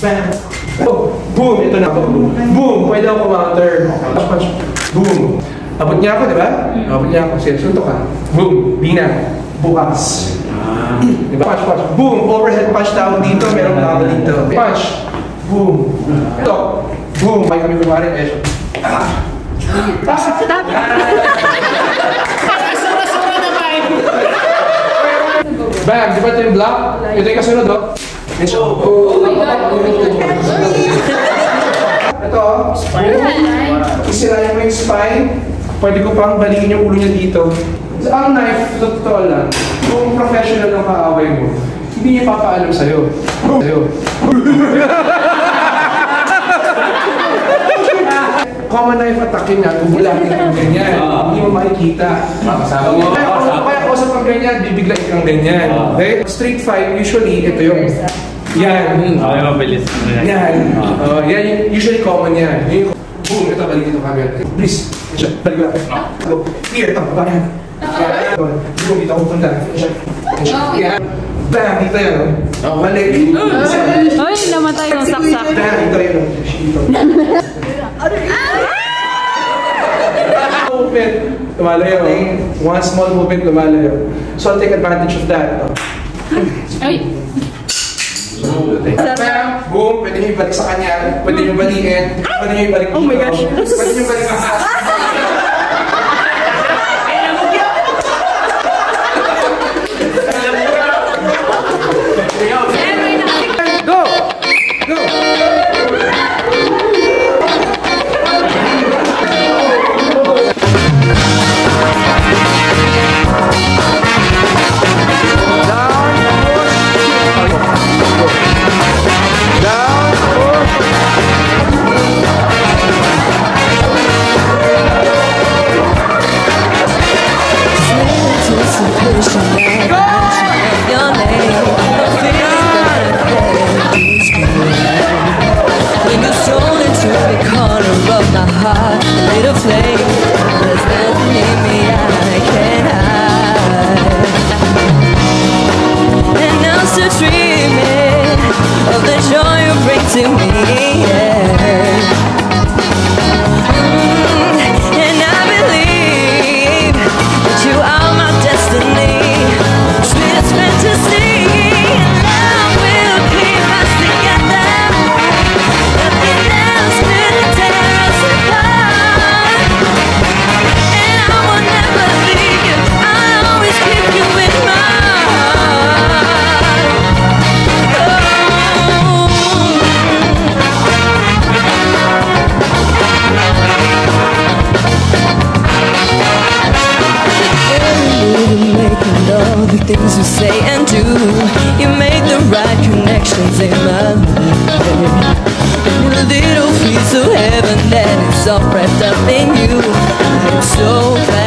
Bam! Oh, boom! Ito na. Boom! Pwede ako counter. Punch. Boom! Abot niya ako, di ba? Abot niya ako. Sige, suntok ka. Boom! Bina. Bukas. Diba? Punch. Boom! Overhead punch down dito. Meron tao dito. Punch. Boom! Ito. Boom! May kami kumari. Esyo. Stop! Bam! Di ba ito yung block? Ito yung kasunod, oh. Oh my God! Ito, isirayan mo yung spine. Pwede ko pang balikin yung ulo niya dito. Ang knife, totoo lang, kung professional ang kaaway mo, hindi niya papaalam sa'yo. Common knife attack niya, bubulakin kang ganyan. Hindi mo makikita. Kaya kausap kang ganyan, bibiglain kang ganyan. Okay? Street fight, usually, ito yung... Yan. Okay, mabilis. Yan. Yan, usually common yan. Boom, ito, balik ito camera. Please, balik ko lang. Go. Here, ito, baba yan. Boom, dito ako punta. Yan. Bam, dito yan. Balik. Ay, namatay yung saksak. Bam, dito yan. Movement, lumalayo. One small movement, lumalayo. So I'll take advantage of that. Ay! Bam! Boom! Pwede nyo ibalik sa kanya. Pwede nyo balikin. Pwede nyo ibalik dito. Oh my gosh! Pwede nyo ibalik sa Go! Go! things you say and do. You make the right connections in my life. A little piece of heaven that is all wrapped up in you. I'm so glad.